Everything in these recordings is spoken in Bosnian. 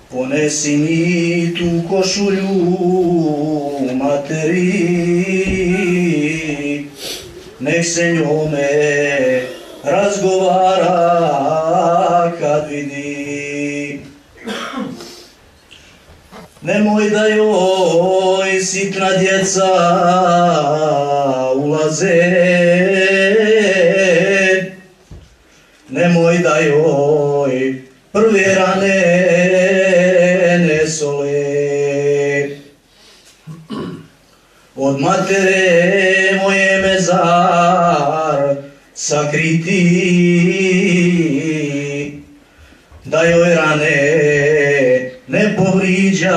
Ponesi mi tu košulju materi, nek se njome razgovara kad vidi. Nemoj da joj sitna djeca ulaze, nemoj da joj prve rane ne sole. Od matere moje mezar sakriti, da joj rane ne povriđa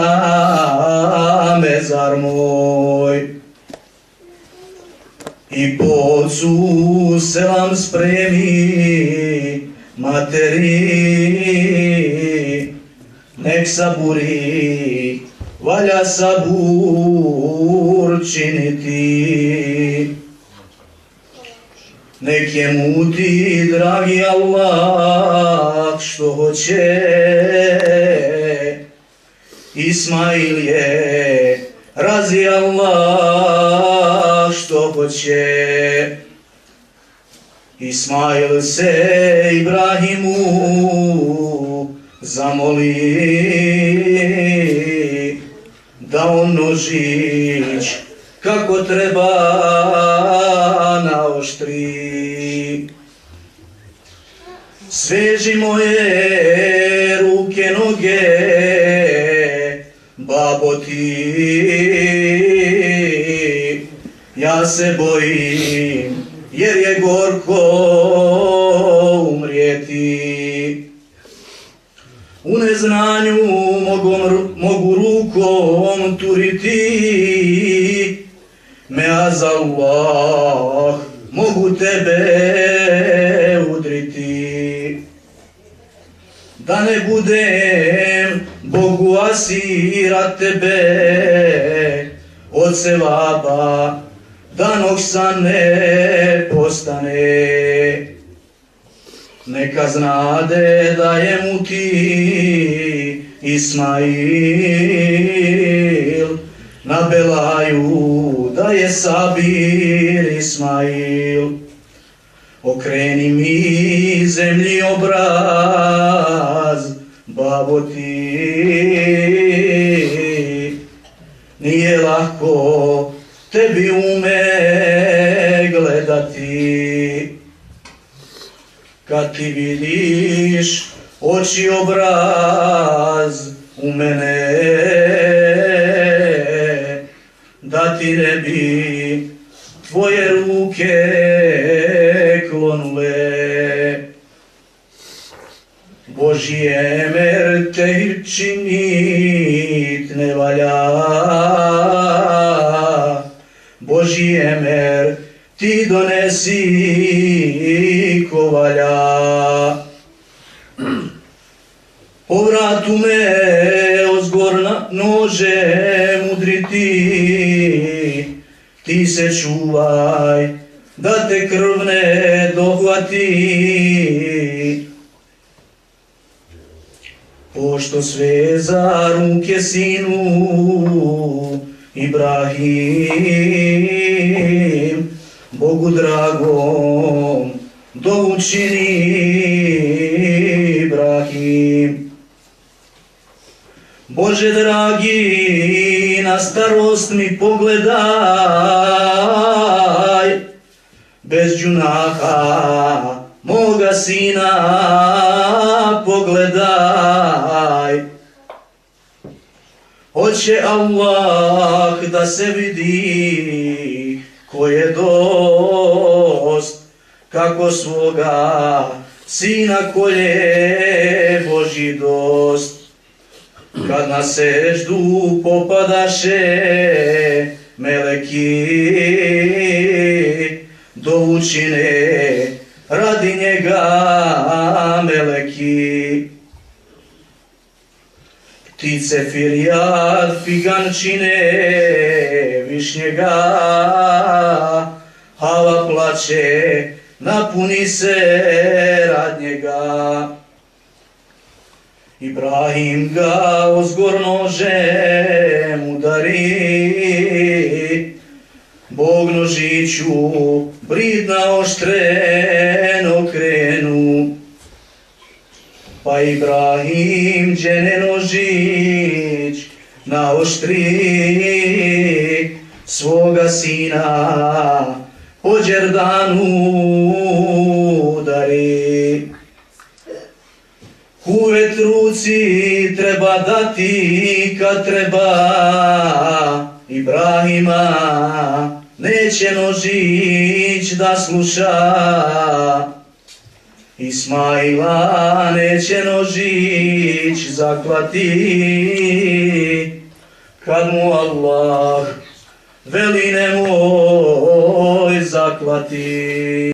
mezar moj. I po ocu selam spremi materi, nek saburi, valja sabur činiti. Nek je muti dragi Allah što hoće, Ismail je razi Allah što hoće. Ismail se Ibrahimu zamoli da on nožić kako treba naoštri. Sveži moje ruke, noge, babo ti, ja se bojim jer je gorko umrijeti. U neznanju mogu rukom turiti, meazallah mogu tebe udriti. Da ne budem Bogu asira tebe od sevaba, da noksan ne postane. Neka znade da je mu ti Ismail, na belaju da je sabir Ismail. Okreni mi zemlji obraz, babo ti, nije lahko tebi ume gledati. Kad ti vidiš oči obraz u mene, da ti ne bi tvoje ruke klonule. Božji emer te činit ne valja, Božji emer ti donesi ko valja. Po vratu me ozgorna nožem udriti, ti se čuvaj da te krv ne dohvati. Pošto sveza ruke sinu Ibrahim, Bogu dragom dovu čini Ibrahim. Bože dragi, na starost mi pogledaj, bez džunaha moga sina pogledaj. Hoće Allah da se vidi ko je dost, kako svoga sina kolje Božji dost. Kad na seždu popadaše meleki, dovučine radi njega meleki. Ptice firijad figančine višnjega, Hava plače, napuni se rad njega. Ibrahim ga ozgor nožem udari, Bog nožiću bridna oštreno krenu, pa Ibrahim džene nožić naoštri, svoga sina po Đerdanu udari. Kuvet ruci treba dati kad treba, Ibrahima neće nožić da sluša, Ismaila neće nožić zaklati, kad mu Allah veli nemoj zaklati.